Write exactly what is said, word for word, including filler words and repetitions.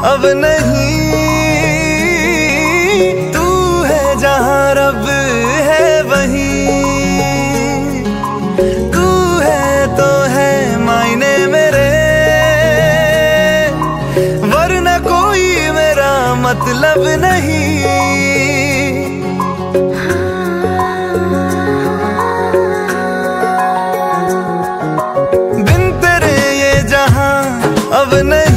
अब नहीं। तू है जहां रब है वहीं, तू है तो है मायने मेरे, वरना कोई मेरा मतलब नहीं। बिन तेरे ये जहां अब नहीं।